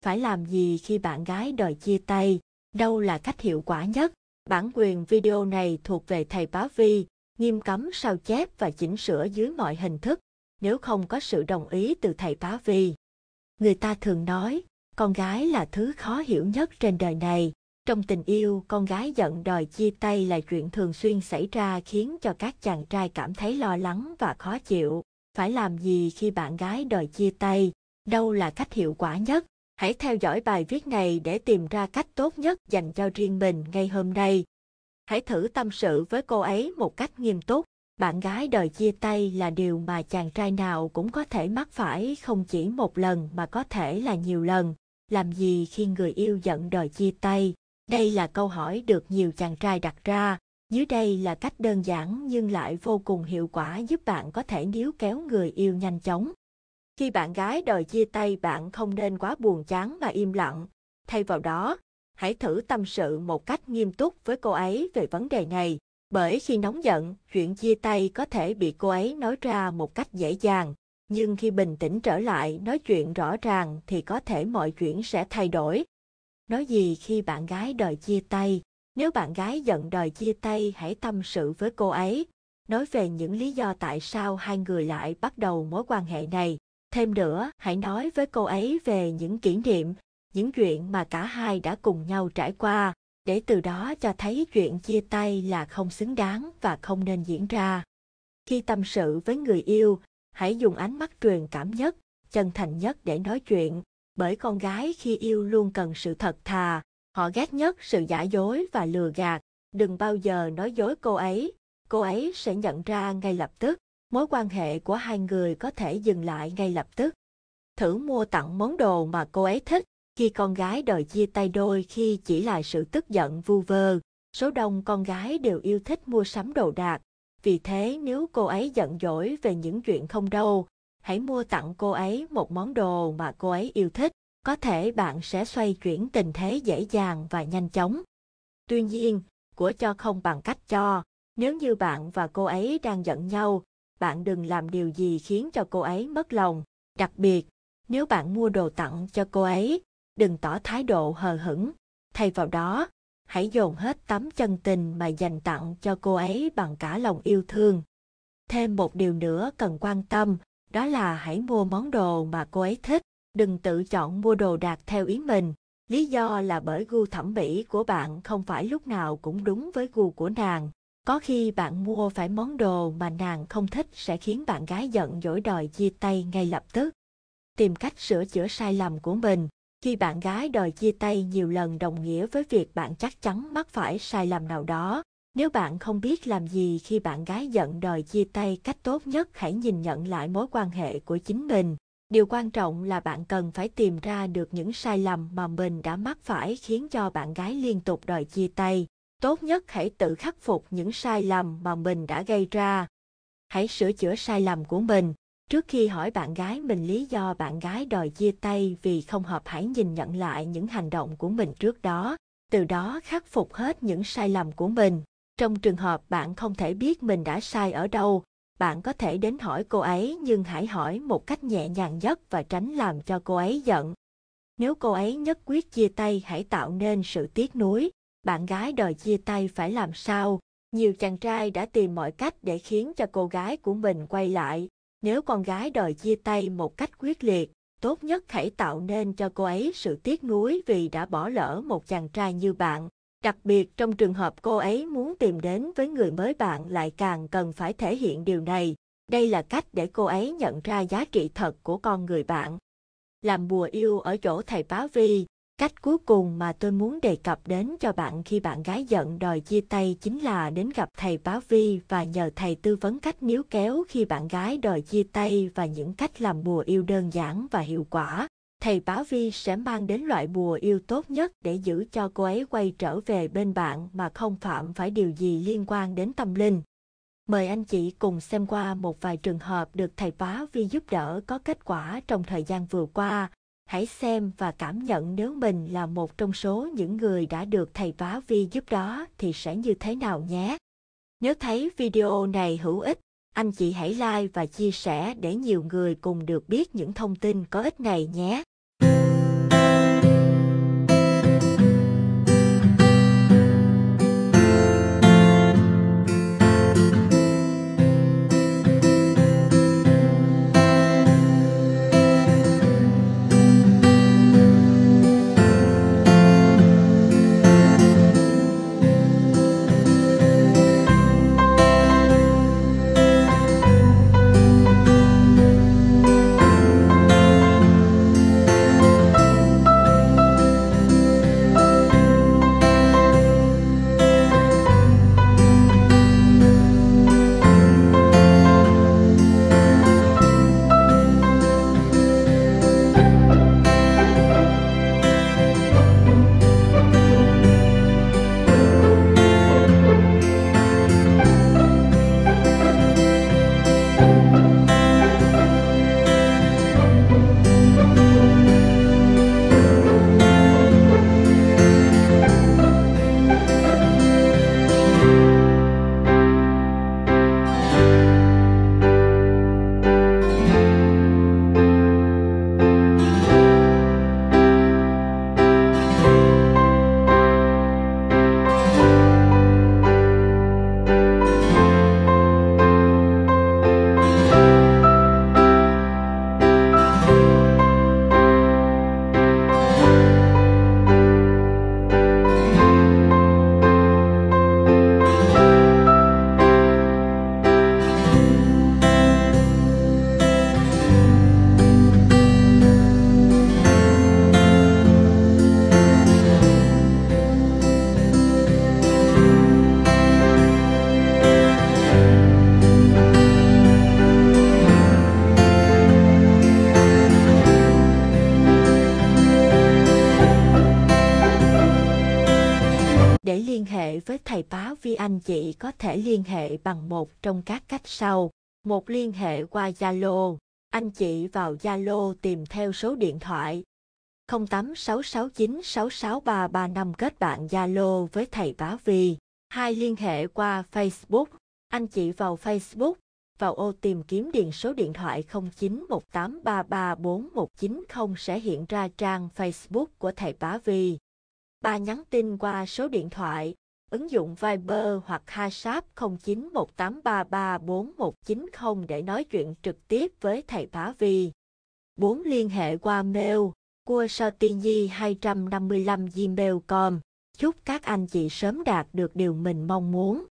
phải làm gì khi bạn gái đòi chia tay? Đâu là cách hiệu quả nhất? Bản quyền video này thuộc về thầy Bá Vi, nghiêm cấm sao chép và chỉnh sửa dưới mọi hình thức, nếu không có sự đồng ý từ thầy Bá Vi. Người ta thường nói, con gái là thứ khó hiểu nhất trên đời này. Trong tình yêu, con gái giận đòi chia tay là chuyện thường xuyên xảy ra khiến cho các chàng trai cảm thấy lo lắng và khó chịu. Phải làm gì khi bạn gái đòi chia tay? Đâu là cách hiệu quả nhất? Hãy theo dõi bài viết này để tìm ra cách tốt nhất dành cho riêng mình ngay hôm nay. Hãy thử tâm sự với cô ấy một cách nghiêm túc. Bạn gái đòi chia tay là điều mà chàng trai nào cũng có thể mắc phải, không chỉ một lần mà có thể là nhiều lần. Làm gì khi người yêu giận đòi chia tay? Đây là câu hỏi được nhiều chàng trai đặt ra. Dưới đây là cách đơn giản nhưng lại vô cùng hiệu quả giúp bạn có thể níu kéo người yêu nhanh chóng. Khi bạn gái đòi chia tay, bạn không nên quá buồn chán mà im lặng. Thay vào đó, hãy thử tâm sự một cách nghiêm túc với cô ấy về vấn đề này. Bởi khi nóng giận, chuyện chia tay có thể bị cô ấy nói ra một cách dễ dàng. Nhưng khi bình tĩnh trở lại, nói chuyện rõ ràng thì có thể mọi chuyện sẽ thay đổi. Nói gì khi bạn gái đòi chia tay? Nếu bạn gái giận đòi chia tay, hãy tâm sự với cô ấy. Nói về những lý do tại sao hai người lại bắt đầu mối quan hệ này. Thêm nữa, hãy nói với cô ấy về những kỷ niệm, những chuyện mà cả hai đã cùng nhau trải qua, để từ đó cho thấy chuyện chia tay là không xứng đáng và không nên diễn ra. Khi tâm sự với người yêu, hãy dùng ánh mắt truyền cảm nhất, chân thành nhất để nói chuyện, bởi con gái khi yêu luôn cần sự thật thà, họ ghét nhất sự giả dối và lừa gạt. Đừng bao giờ nói dối cô ấy sẽ nhận ra ngay lập tức. Mối quan hệ của hai người có thể dừng lại ngay lập tức. Thử mua tặng món đồ mà cô ấy thích. Khi con gái đòi chia tay đôi khi chỉ là sự tức giận vu vơ. Số đông con gái đều yêu thích mua sắm đồ đạc. Vì thế nếu cô ấy giận dỗi về những chuyện không đâu, hãy mua tặng cô ấy một món đồ mà cô ấy yêu thích. Có thể bạn sẽ xoay chuyển tình thế dễ dàng và nhanh chóng. Tuy nhiên, của cho không bằng cách cho. Nếu như bạn và cô ấy đang giận nhau, bạn đừng làm điều gì khiến cho cô ấy mất lòng. Đặc biệt, nếu bạn mua đồ tặng cho cô ấy, đừng tỏ thái độ hờ hững. Thay vào đó, hãy dồn hết tấm chân tình mà dành tặng cho cô ấy bằng cả lòng yêu thương. Thêm một điều nữa cần quan tâm, đó là hãy mua món đồ mà cô ấy thích. Đừng tự chọn mua đồ đạc theo ý mình. Lý do là bởi gu thẩm mỹ của bạn không phải lúc nào cũng đúng với gu của nàng. Có khi bạn mua phải món đồ mà nàng không thích sẽ khiến bạn gái giận dỗi đòi chia tay ngay lập tức. Tìm cách sửa chữa sai lầm của mình. Khi bạn gái đòi chia tay nhiều lần đồng nghĩa với việc bạn chắc chắn mắc phải sai lầm nào đó. Nếu bạn không biết làm gì khi bạn gái giận đòi chia tay, cách tốt nhất hãy nhìn nhận lại mối quan hệ của chính mình. Điều quan trọng là bạn cần phải tìm ra được những sai lầm mà mình đã mắc phải khiến cho bạn gái liên tục đòi chia tay. Tốt nhất hãy tự khắc phục những sai lầm mà mình đã gây ra. Hãy sửa chữa sai lầm của mình. Trước khi hỏi bạn gái mình lý do bạn gái đòi chia tay vì không hợp, hãy nhìn nhận lại những hành động của mình trước đó. Từ đó khắc phục hết những sai lầm của mình. Trong trường hợp bạn không thể biết mình đã sai ở đâu, bạn có thể đến hỏi cô ấy, nhưng hãy hỏi một cách nhẹ nhàng nhất và tránh làm cho cô ấy giận. Nếu cô ấy nhất quyết chia tay, hãy tạo nên sự tiếc nuối. Bạn gái đòi chia tay phải làm sao? Nhiều chàng trai đã tìm mọi cách để khiến cho cô gái của mình quay lại. Nếu con gái đòi chia tay một cách quyết liệt, tốt nhất hãy tạo nên cho cô ấy sự tiếc nuối vì đã bỏ lỡ một chàng trai như bạn. Đặc biệt trong trường hợp cô ấy muốn tìm đến với người mới, bạn lại càng cần phải thể hiện điều này. Đây là cách để cô ấy nhận ra giá trị thật của con người bạn. Làm bùa yêu ở chỗ thầy Bá Vi. Cách cuối cùng mà tôi muốn đề cập đến cho bạn khi bạn gái giận đòi chia tay chính là đến gặp thầy Bá Vi và nhờ thầy tư vấn cách níu kéo khi bạn gái đòi chia tay và những cách làm bùa yêu đơn giản và hiệu quả. Thầy Bá Vi sẽ mang đến loại bùa yêu tốt nhất để giữ cho cô ấy quay trở về bên bạn mà không phạm phải điều gì liên quan đến tâm linh. Mời anh chị cùng xem qua một vài trường hợp được thầy Bá Vi giúp đỡ có kết quả trong thời gian vừa qua. Hãy xem và cảm nhận nếu mình là một trong số những người đã được thầy Bá Vi giúp đó thì sẽ như thế nào nhé. Nếu thấy video này hữu ích, anh chị hãy like và chia sẻ để nhiều người cùng được biết những thông tin có ích này nhé. hệ với thầy Bá Vi, anh chị có thể liên hệ bằng một trong các cách sau. Một, liên hệ qua Zalo. Anh chị vào Zalo tìm theo số điện thoại 0866966335 kết bạn Zalo với thầy Bá Vi. 2. Liên hệ qua Facebook. Anh chị vào Facebook, vào ô tìm kiếm điền số điện thoại 0918334190 sẽ hiện ra trang Facebook của thầy Bá Vi. 3. Nhắn tin qua số điện thoại, ứng dụng Viber hoặc WhatsApp 0918334190 để nói chuyện trực tiếp với thầy Bá Vi. 4. Liên hệ qua mail cuasortinhi255 gmail.com. Chúc các anh chị sớm đạt được điều mình mong muốn.